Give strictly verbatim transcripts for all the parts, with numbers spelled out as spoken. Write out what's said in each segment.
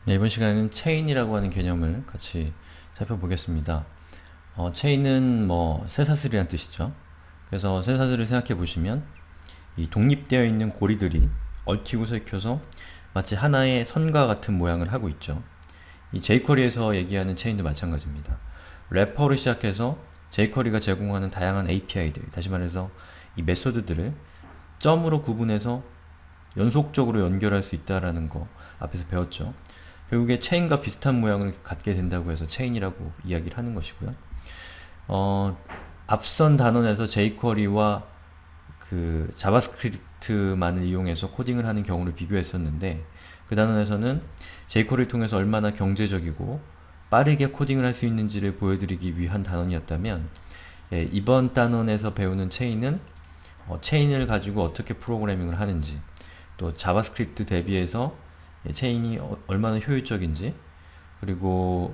네, 이번 시간에는 체인이라고 하는 개념을 같이 살펴보겠습니다. 어, 체인은 뭐 쇠사슬이란 뜻이죠. 그래서 쇠사슬을 생각해 보시면 이 독립되어 있는 고리들이 얽히고 설켜서 마치 하나의 선과 같은 모양을 하고 있죠. 이 제이쿼리에서 얘기하는 체인도 마찬가지입니다. 래퍼를 시작해서 제이쿼리가 제공하는 다양한 에이피아이들, 다시 말해서 이 메소드들을 점으로 구분해서 연속적으로 연결할 수 있다는 거 앞에서 배웠죠. 결국에 체인과 비슷한 모양을 갖게 된다고 해서 체인이라고 이야기를 하는 것이고요. 어, 앞선 단원에서 제이쿼리와 그 자바스크립트만을 이용해서 코딩을 하는 경우를 비교했었는데, 그 단원에서는 제이쿼리를 통해서 얼마나 경제적이고 빠르게 코딩을 할 수 있는지를 보여드리기 위한 단원이었다면, 예, 이번 단원에서 배우는 체인은 어, 체인을 가지고 어떻게 프로그래밍을 하는지, 또 자바스크립트 대비해서 예, 체인이 어, 얼마나 효율적인지, 그리고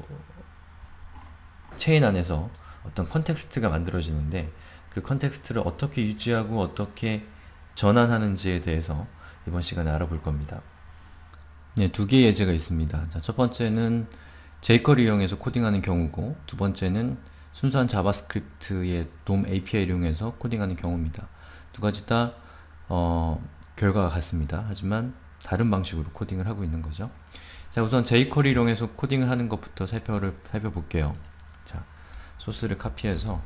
체인 안에서 어떤 컨텍스트가 만들어지는데 그 컨텍스트를 어떻게 유지하고 어떻게 전환하는지에 대해서 이번 시간에 알아볼 겁니다. 네, 두 개의 예제가 있습니다. 자, 첫 번째는 제이쿼리 이용해서 코딩하는 경우고, 두 번째는 순수한 자바스크립트의 돔 에이피아이를 이용해서 코딩하는 경우입니다. 두 가지 다 어, 결과가 같습니다. 하지만 다른 방식으로 코딩을 하고 있는 거죠. 자, 우선 제이쿼리 이용해서 코딩을 하는 것부터 살펴를, 살펴볼게요. 자, 소스를 카피해서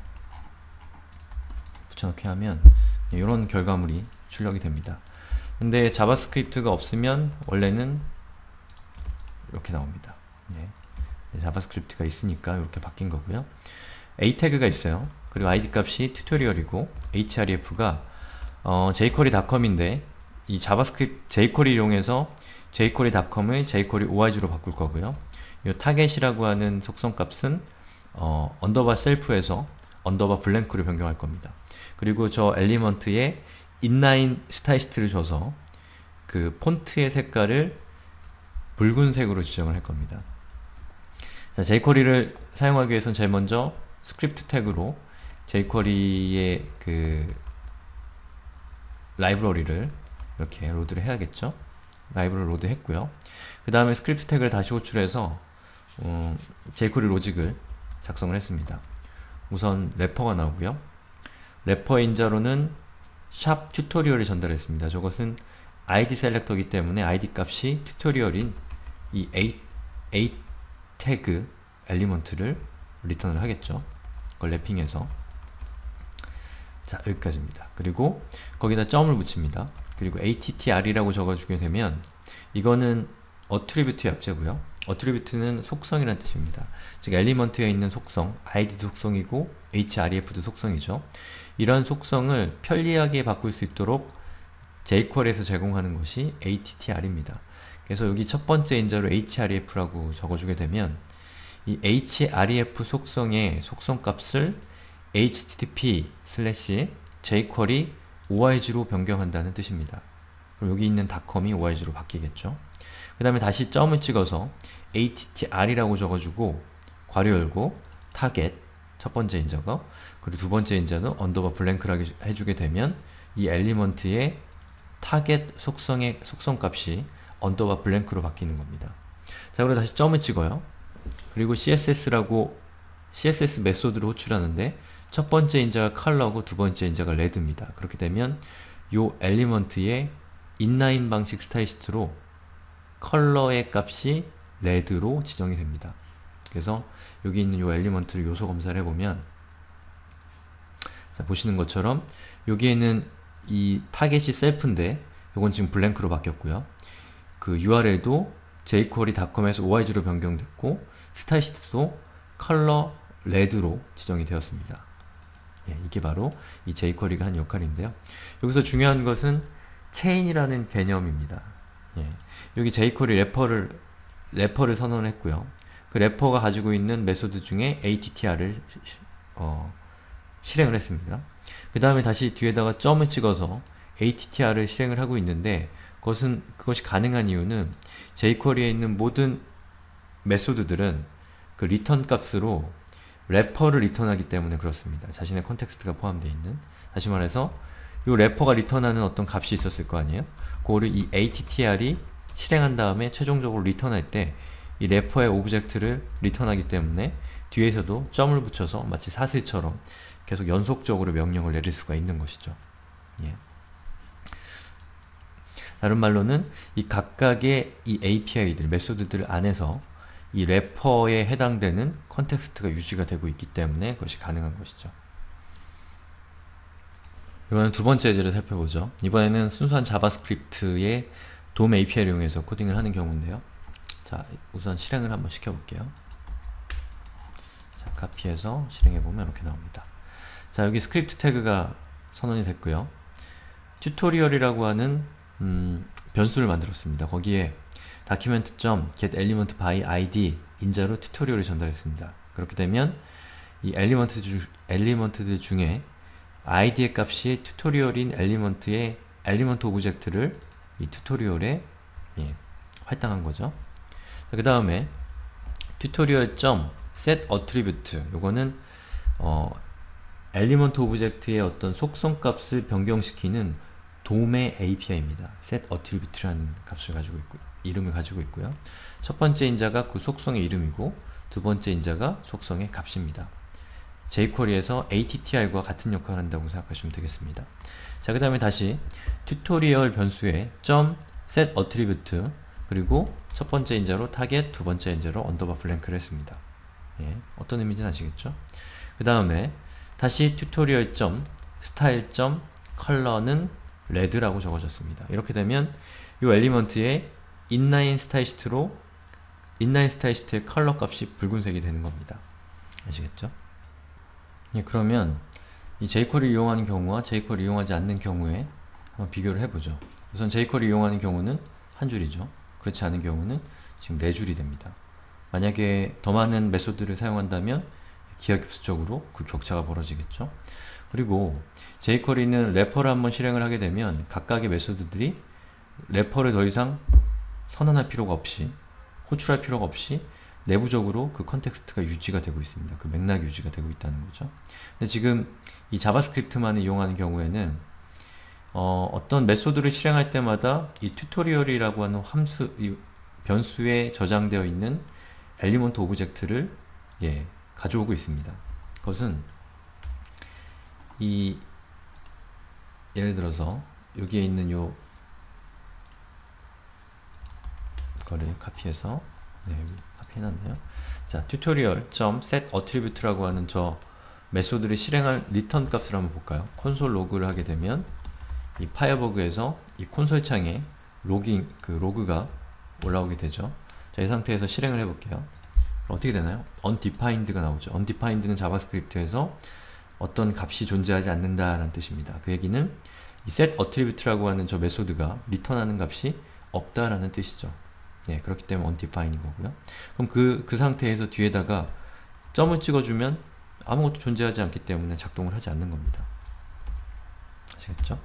붙여넣기 하면 이런 결과물이 출력이 됩니다. 근데 자바스크립트가 없으면 원래는 이렇게 나옵니다. 네. 자바스크립트가 있으니까 이렇게 바뀐 거고요. A 태그가 있어요. 그리고 아이디 값이 튜토리얼이고, href가 어, 제이쿼리닷컴인데 이 자바스크립트 제이쿼리 이용해서 제이쿼리닷컴을 제이쿼리 오아이지로 바꿀 거고요. 이 타겟이라고 하는 속성 값은 어, 언더바 셀프에서 언더바 블랭크로 변경할 겁니다. 그리고 저 엘리먼트에 인라인 스타일시트를 줘서 그 폰트의 색깔을 붉은색으로 지정을 할 겁니다. 자, 제이쿼리를 사용하기 위해서는 제일 먼저 스크립트 태그로 제이쿼리의 그 라이브러리를 이렇게 로드를 해야겠죠. 라이브러리 로드 했고요. 그 다음에 스크립트 태그를 다시 호출해서 음, 제이쿼리 로직을 작성을 했습니다. 우선 래퍼가 나오고요. 래퍼의 인자로는 샵 튜토리얼을 전달했습니다. 저것은 아이디 셀렉터이기 때문에 아이디 값이 튜토리얼인 이 A, A 태그 엘리먼트를 리턴을 하겠죠. 그걸 랩핑해서. 자, 여기까지입니다. 그리고 거기다 점을 붙입니다. 그리고 에이티티알이라고 적어주게 되면 이거는 어트리뷰트 약자고요. 어트리뷰트는 속성이라는 뜻입니다. 즉 엘리먼트에 있는 속성, 아이디도 속성이고 href도 속성이죠. 이런 속성을 편리하게 바꿀 수 있도록 제이쿼리에서 제공하는 것이 에이티티알입니다. 그래서 여기 첫 번째 인자로 href라고 적어주게 되면 이 href 속성의 속성 값을 http 슬래시 jQuery 오아이지로 변경한다는 뜻입니다. 그럼 여기 있는 닷컴이 오아이지로 바뀌겠죠. 그 다음에 다시 점을 찍어서 에이티티알이라고 적어주고 괄호 열고 타겟 첫 번째 인자가, 그리고 두 번째 인자는 언더바 블랭크라고 해주게 되면 이 엘리먼트의 타겟 속성의 속성값이 언더바 블랭크로 바뀌는 겁니다. 자, 그리고 다시 점을 찍어요. 그리고 씨에스에스라고 씨에스에스 메소드를 호출하는데 첫 번째 인자가 컬러고 두 번째 인자가 레드입니다. 그렇게 되면 요 엘리먼트의 인라인 방식 스타일시트로 컬러의 값이 레드로 지정이 됩니다. 그래서 여기 있는 요 엘리먼트를 요소 검사를 해보면, 자, 보시는 것처럼 여기에는 이 타겟이 셀프인데 요건 지금 블랭크로 바뀌었고요. 그 유알엘도 제이쿼리닷컴에서 오아이지로 변경됐고 스타일시트도 컬러 레드로 지정이 되었습니다. 예, 이게 바로 이 제이쿼리가 한 역할인데요. 여기서 중요한 것은 체인이라는 개념입니다. 예, 여기 제이쿼리 래퍼를 래퍼를 선언했고요. 그 래퍼가 가지고 있는 메소드 중에 에이티티알을 어, 실행을 했습니다. 그 다음에 다시 뒤에다가 점을 찍어서 에이티티알을 실행을 하고 있는데, 그것은, 그것이 가능한 이유는 제이쿼리에 있는 모든 메소드들은 그 리턴 값으로 래퍼를 리턴하기 때문에 그렇습니다. 자신의 컨텍스트가 포함되어 있는. 다시 말해서 이 래퍼가 리턴하는 어떤 값이 있었을 거 아니에요? 그거를 이 에이티티알이 실행한 다음에 최종적으로 리턴할 때 이 래퍼의 오브젝트를 리턴하기 때문에 뒤에서도 점을 붙여서 마치 사슬처럼 계속 연속적으로 명령을 내릴 수가 있는 것이죠. 예. 다른 말로는 이 각각의 이 에이피아이들, 메소드들 안에서 이 래퍼에 해당되는 컨텍스트가 유지가 되고 있기 때문에 그것이 가능한 것이죠. 이번엔 두 번째 예제를 살펴보죠. 이번에는 순수한 자바스크립트의 돔 에이피아이를 이용해서 코딩을 하는 경우인데요. 자, 우선 실행을 한번 시켜볼게요. 자, 카피해서 실행해보면 이렇게 나옵니다. 자, 여기 스크립트 태그가 선언이 됐고요. 튜토리얼이라고 하는 음, 변수를 만들었습니다. 거기에 document.getElementById 인자로 튜토리얼을 전달했습니다. 그렇게 되면 이 엘리먼트 주, 엘리먼트들 중에 아이디의 값이 튜토리얼인 엘리먼트의 엘리먼트 오브젝트를 이 튜토리얼에 예, 할당한 거죠. 그 다음에 tutorial.setAttribute 요거는 어, 엘리먼트 오브젝트의 어떤 속성 값을 변경시키는 돔의 에이피아이입니다. setAttribute라는 값을 가지고 있고 이름을 가지고 있고요. 첫 번째 인자가 그 속성의 이름이고 두 번째 인자가 속성의 값입니다. 제이쿼리에서 에이티티알과 같은 역할을 한다고 생각하시면 되겠습니다. 자, 그 다음에 다시 튜토리얼 변수에 .setAttribute 그리고 첫 번째 인자로 target, 두 번째 인자로 언더바 블랭크를 했습니다. 예, 어떤 의미인지는 아시겠죠? 그 다음에 다시 tutorial.style.color는 red라고 적어졌습니다. 이렇게 되면 이 엘리먼트의 inline 스타일시트로 inline 스타일시트의 컬러 값이 붉은색이 되는 겁니다. 아시겠죠? 예, 그러면 이 제이쿼리를 이용하는 경우와 제이쿼리를 이용하지 않는 경우에 한번 비교를 해보죠. 우선 제이쿼리를 이용하는 경우는 한 줄이죠. 그렇지 않은 경우는 지금 네 줄이 됩니다. 만약에 더 많은 메소드를 사용한다면 기하급수적으로 그 격차가 벌어지겠죠. 그리고 제이쿼리는 래퍼를 한번 실행을 하게 되면 각각의 메소드들이 래퍼를 더 이상 선언할 필요가 없이 호출할 필요가 없이 내부적으로 그 컨텍스트가 유지가 되고 있습니다. 그 맥락이 유지가 되고 있다는 거죠. 근데 지금 이 자바스크립트만을 이용하는 경우에는 어, 어떤 메소드를 실행할 때마다 이 튜토리얼이라고 하는 함수, 이 변수에 저장되어 있는 엘리먼트 오브젝트를 예, 가져오고 있습니다. 그것은 이 예를 들어서 여기에 있는 요 거를 카피해서 네, 여기 카피해놨네요. 자, tutorial.setAttribute라고 하는 저 메소드를 실행할 리턴 값을 한번 볼까요? 콘솔 로그를 하게 되면 이 파이어버그에서 이 콘솔 창에 로깅, 그 로그가 올라오게 되죠. 자, 이 상태에서 실행을 해볼게요. 어떻게 되나요? undefined가 나오죠. undefined는 자바스크립트에서 어떤 값이 존재하지 않는다는 뜻입니다. 그 얘기는 이 setAttribute라고 하는 저 메소드가 리턴하는 값이 없다라는 뜻이죠. 예, 그렇기 때문에 undefined인 거고요. 그럼 그, 그 상태에서 뒤에다가 점을 찍어주면 아무것도 존재하지 않기 때문에 작동을 하지 않는 겁니다. 아시겠죠?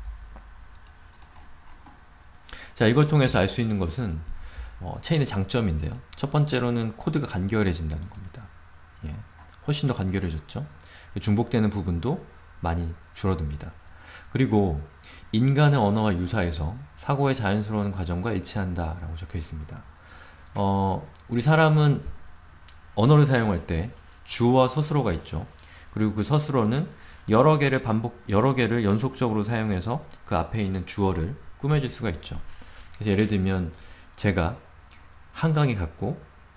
자, 이걸 통해서 알 수 있는 것은 어, 체인의 장점인데요. 첫 번째로는 코드가 간결해진다는 겁니다. 예, 훨씬 더 간결해졌죠. 중복되는 부분도 많이 줄어듭니다. 그리고 인간의 언어와 유사해서 사고의 자연스러운 과정과 일치한다 라고 적혀 있습니다. 어, 우리 사람은 언어를 사용할 때 주어와 서술어가 있죠. 그리고 그 서술어는 여러 개를 반복, 여러 개를 연속적으로 사용해서 그 앞에 있는 주어를 꾸며줄 수가 있죠. 그래서 예를 들면 제가 한강에 갔고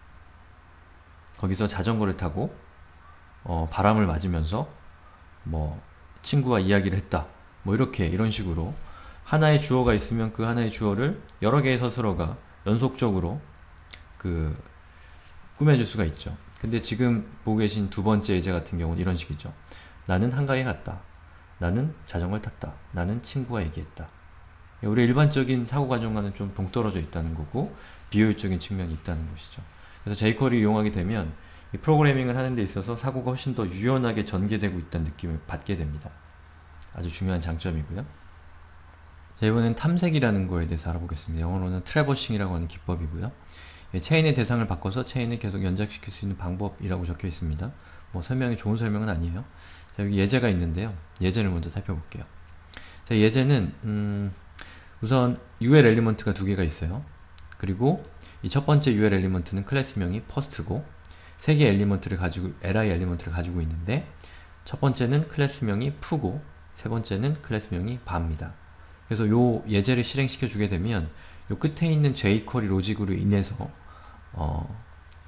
거기서 자전거를 타고 어, 바람을 맞으면서 뭐 친구와 이야기를 했다. 뭐 이렇게 이런 식으로 하나의 주어가 있으면 그 하나의 주어를 여러 개의 서술어가 연속적으로 그 꾸며줄 수가 있죠. 근데 지금 보고 계신 두 번째 예제 같은 경우는 이런 식이죠. 나는 한강에 갔다. 나는 자전거를 탔다. 나는 친구와 얘기했다. 우리 일반적인 사고 과정과는 좀 동떨어져 있다는 거고 비효율적인 측면이 있다는 것이죠. 그래서 제이쿼리를 이용하게 되면 이 프로그래밍을 하는 데 있어서 사고가 훨씬 더 유연하게 전개되고 있다는 느낌을 받게 됩니다. 아주 중요한 장점이고요. 자, 이번엔 탐색이라는 거에 대해서 알아보겠습니다. 영어로는 트래버싱이라고 하는 기법이고요. 예, 체인의 대상을 바꿔서 체인을 계속 연작시킬 수 있는 방법이라고 적혀 있습니다. 뭐 설명이 좋은 설명은 아니에요. 자, 여기 예제가 있는데요. 예제를 먼저 살펴볼게요. 자, 예제는 음, 우선 유엘 엘리먼트가 두 개가 있어요. 그리고 이 첫 번째 유엘 엘리먼트는 클래스명이 first고 세 개의 엘리먼트를 가지고 li 엘리먼트를 가지고 있는데 첫 번째는 클래스명이 f고 세 번째는 클래스명이 bar입니다. 그래서 요 예제를 실행시켜 주게 되면 요 끝에 있는 jQuery 로직으로 인해서 어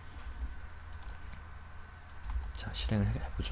자, 실행을 해보죠.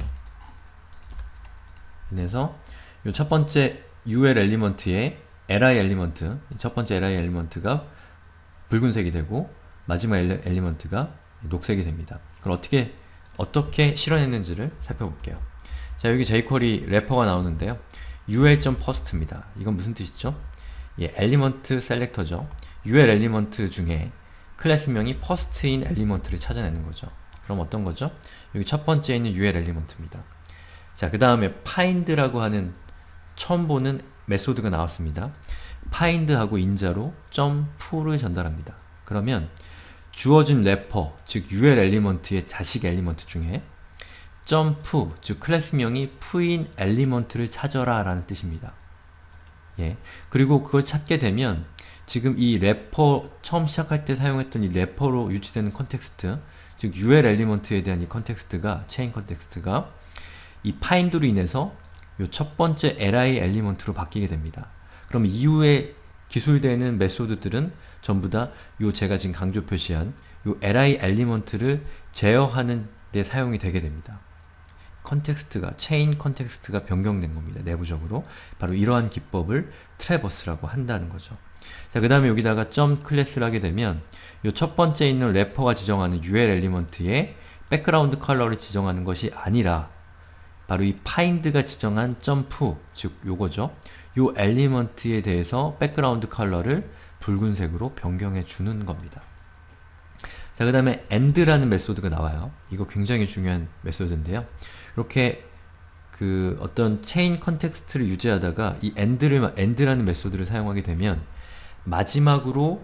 인해서 요 첫 번째 유엘 엘리먼트의 li 엘리먼트, 첫 번째 li 엘리먼트가 붉은색이 되고 마지막 엘리먼트가 녹색이 됩니다. 그럼 어떻게 어떻게 실현했는지를 살펴볼게요. 자, 여기 jQuery 래퍼가 나오는데요. ul.first입니다. 이건 무슨 뜻이죠? 예, 엘리먼트 셀렉터죠. ul 엘리먼트 중에 클래스명이 first인 엘리먼트를 찾아내는 거죠. 그럼 어떤 거죠? 여기 첫 번째 있는 ul 엘리먼트입니다. 자, 그 다음에 find라고 하는 처음 보는 메소드가 나왔습니다. find하고 인자로 .to를 전달합니다. 그러면 주어진 래퍼, 즉 ul 엘리먼트의 자식 엘리먼트 중에 .to, 즉 클래스명이 f인 엘리먼트를 찾아라 라는 뜻입니다. 예. 그리고 그걸 찾게 되면 지금 이 래퍼, 처음 시작할 때 사용했던 이 래퍼로 유지되는 컨텍스트, 즉 ul 엘리먼트에 대한 이 컨텍스트가, 체인 컨텍스트가 이 find로 인해서 요 첫 번째 li 엘리먼트로 바뀌게 됩니다. 그럼 이후에 기술되는 메소드들은 전부 다 요 제가 지금 강조 표시한 요 li 엘리먼트를 제어하는 데 사용이 되게 됩니다. 컨텍스트가, 체인 컨텍스트가 변경된 겁니다. 내부적으로. 바로 이러한 기법을 트래버스라고 한다는 거죠. 자, 그 다음에 여기다가 점 클래스를 하게 되면 요 첫 번째 있는 래퍼가 지정하는 ul 엘리먼트의 백그라운드 컬러를 지정하는 것이 아니라 바로 이 find가 지정한 .to, 즉 요거죠. 요 엘리먼트에 대해서 백그라운드 컬러를 붉은색으로 변경해 주는 겁니다. 자, 그 다음에 and라는 메소드가 나와요. 이거 굉장히 중요한 메소드인데요. 이렇게 그 어떤 체인 컨텍스트를 유지하다가 이 and를, and라는 메소드를 사용하게 되면 마지막으로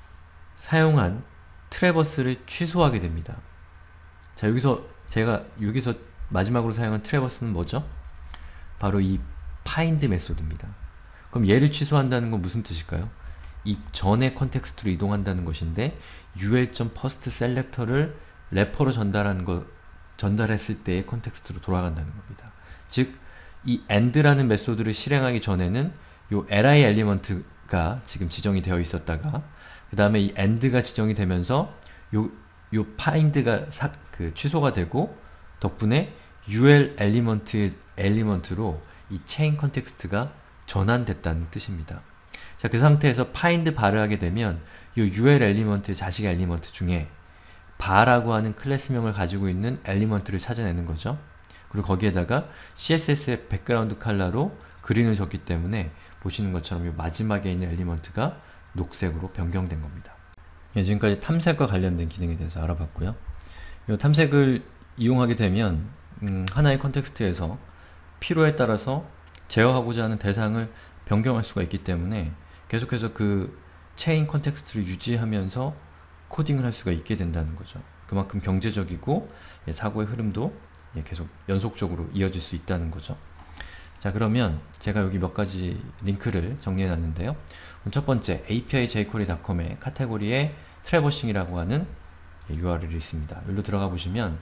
사용한 트래버스를 취소하게 됩니다. 자, 여기서 제가 여기서 마지막으로 사용한 트래버스는 뭐죠? 바로 이 find 메소드입니다. 그럼 얘를 취소한다는 건 무슨 뜻일까요? 이 전의 컨텍스트로 이동한다는 것인데 ul.first 셀렉터를 래퍼로 전달하는 거, 전달했을 때의 컨텍스트로 돌아간다는 겁니다. 즉, 이 and라는 메소드를 실행하기 전에는 요 li 엘리먼트가 지금 지정이 되어 있었다가 그 다음에 이 and가 지정이 되면서 요, 요 find가 사, 그 취소가 되고 덕분에 ul 엘리먼트, 엘리먼트로 이 체인 컨텍스트가 전환됐다는 뜻입니다. 자, 그 상태에서 find bar을 하게 되면 이 ul 엘리먼트의 자식 엘리먼트 중에 bar라고 하는 클래스명을 가지고 있는 엘리먼트를 찾아내는 거죠. 그리고 거기에다가 씨에스에스의 백그라운드 컬러로 그린을 줬기 때문에 보시는 것처럼 이 마지막에 있는 엘리먼트가 녹색으로 변경된 겁니다. 예, 지금까지 탐색과 관련된 기능에 대해서 알아봤고요. 이 탐색을 이용하게 되면 음, 하나의 컨텍스트에서 필요에 따라서 제어하고자 하는 대상을 변경할 수가 있기 때문에 계속해서 그 체인 컨텍스트를 유지하면서 코딩을 할 수가 있게 된다는 거죠. 그만큼 경제적이고 예, 사고의 흐름도 예, 계속 연속적으로 이어질 수 있다는 거죠. 자, 그러면 제가 여기 몇 가지 링크를 정리해 놨는데요. 첫 번째, 에이피아이 제이쿼리 닷컴의 카테고리에 트래버싱이라고 하는 유알엘이 있습니다. 여기로 들어가 보시면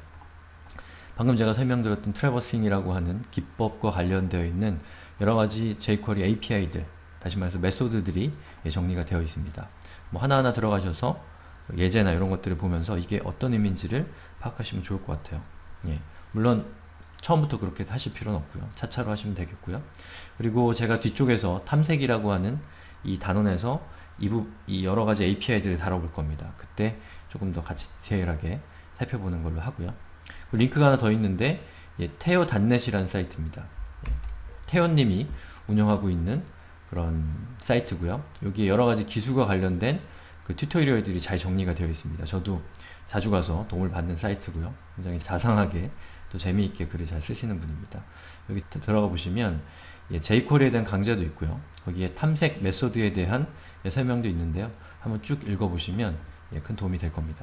방금 제가 설명드렸던 트래버싱이라고 하는 기법과 관련되어 있는 여러가지 제이쿼리 에이피아이들, 다시 말해서 메소드들이 정리가 되어 있습니다. 뭐 하나하나 들어가셔서 예제나 이런 것들을 보면서 이게 어떤 의미인지를 파악하시면 좋을 것 같아요. 예. 물론 처음부터 그렇게 하실 필요는 없고요. 차차로 하시면 되겠고요. 그리고 제가 뒤쪽에서 탐색이라고 하는 이 단원에서 이, 부, 이 여러가지 에이피아이들을 다뤄볼 겁니다. 그때 조금 더 같이 디테일하게 살펴보는 걸로 하고요. 링크가 하나 더 있는데 예, 테오 닷넷이라는 사이트입니다. 예, 태연님이 운영하고 있는 그런 사이트고요. 여기에 여러가지 기술과 관련된 그 튜토리얼들이 잘 정리가 되어 있습니다. 저도 자주 가서 도움을 받는 사이트고요. 굉장히 자상하게 또 재미있게 글을 잘 쓰시는 분입니다. 여기 들어가 보시면 예, 제이쿼리에 대한 강좌도 있고요. 거기에 탐색 메소드에 대한 예, 설명도 있는데요. 한번 쭉 읽어보시면 예, 큰 도움이 될 겁니다.